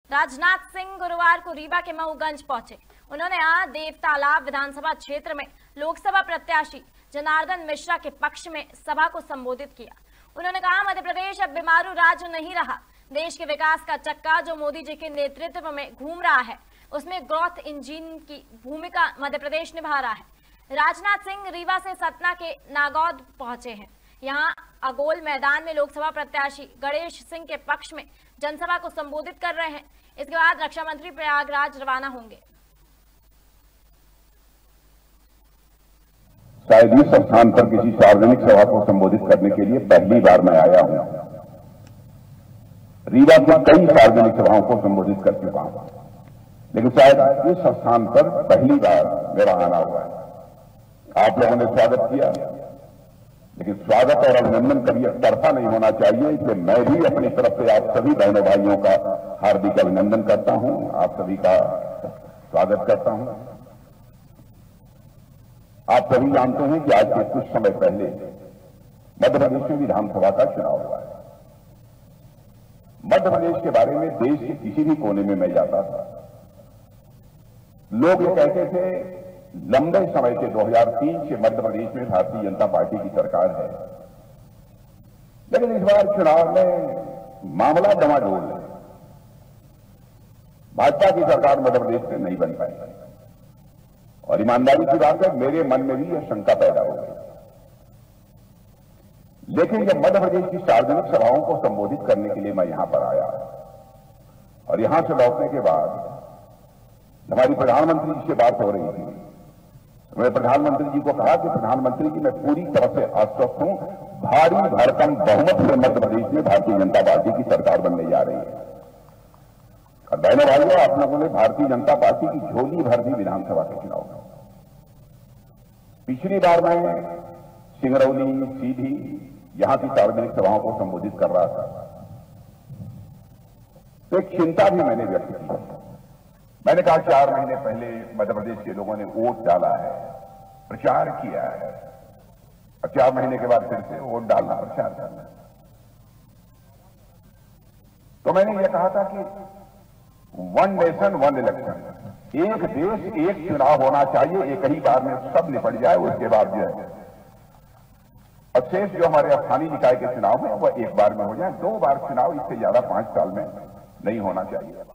राजनाथ सिंह गुरुवार को रीवा के महूगंज पहुंचे। उन्होंने आज देवतालाब विधानसभा क्षेत्र में लोकसभा प्रत्याशी जनार्दन मिश्रा के पक्ष में सभा को संबोधित किया। उन्होंने कहा, मध्य प्रदेश अब बीमारू राज्य नहीं रहा। देश के विकास का चक्का जो मोदी जी के नेतृत्व में घूम रहा है, उसमें ग्रोथ इंजन की भूमिका मध्य प्रदेश निभा रहा है। राजनाथ सिंह रीवा से सतना के नागौद पहुंचे हैं। यहां अगोल मैदान में लोकसभा प्रत्याशी गणेश सिंह के पक्ष में जनसभा को संबोधित कर रहे हैं। इसके बाद रक्षा मंत्री प्रयागराज रवाना होंगे। शायद इस स्थान पर किसी सार्वजनिक सभा को संबोधित करने के लिए पहली बार मैं आया हूं। रीवा की कई सार्वजनिक सभाओं को संबोधित कर चुका हूं, लेकिन शायद इस स्थान पर पहली बार मेरा आना हुआ है। आप लोगों ने स्वागत किया, लेकिन स्वागत और अभिनंदन कभी एक तरफा नहीं होना चाहिए। इसलिए मैं भी अपनी तरफ से आप सभी बहनों भाइयों का हार्दिक अभिनंदन करता हूं, आप सभी का स्वागत करता हूं। आप सभी जानते हैं कि आज से कुछ समय पहले मध्य प्रदेश में विधानसभा का चुनाव हुआ है। मध्य प्रदेश के बारे में देश के किसी भी कोने में मैं जाता था, लोग ये कहते थे लंबे समय से 2003 से मध्य प्रदेश में भारतीय जनता पार्टी की सरकार है, लेकिन इस बार चुनाव में मामला डमाडोल है। भाजपा की सरकार मध्य प्रदेश में नहीं बन पाई और ईमानदारी की बात है, मेरे मन में भी यह शंका पैदा हो गई। लेकिन जब मध्य प्रदेश की सार्वजनिक सभाओं को संबोधित करने के लिए मैं यहां पर आया और यहां से लौटने के बाद हमारी प्रधानमंत्री जी से बात हो रही थी, मैं प्रधानमंत्री जी को कहा कि प्रधानमंत्री जी मैं पूरी तरह से आश्वस्त हूं, भारी भरकम बहुमत से मध्य प्रदेश में भारतीय जनता पार्टी की सरकार बनने जा रही है। और बहनों भाइयों, आप लोगों ने भारतीय जनता पार्टी की झोली भर दी विधानसभा के चुनाव में। पिछली बार मैं सिंगरौली, सीधी यहां की सार्वजनिक सभाओं को संबोधित कर रहा था, तो एक चिंता भी मैंने व्यक्त की। मैंने कहा 4 महीने पहले मध्य प्रदेश के लोगों ने वोट डाला है, प्रचार किया है, और 4 महीने के बाद फिर से वोट डालना, प्रचार करना। तो मैंने यह कहा था कि 1 नेशन 1 इलेक्शन, एक देश एक चुनाव होना चाहिए, एक ही बार में सब निपट जाए। उसके बाद जो है और शेष जो हमारे स्थानीय निकाय के चुनाव है वह एक बार में हो जाए। 2 बार चुनाव इससे ज्यादा 5 साल में नहीं होना चाहिए।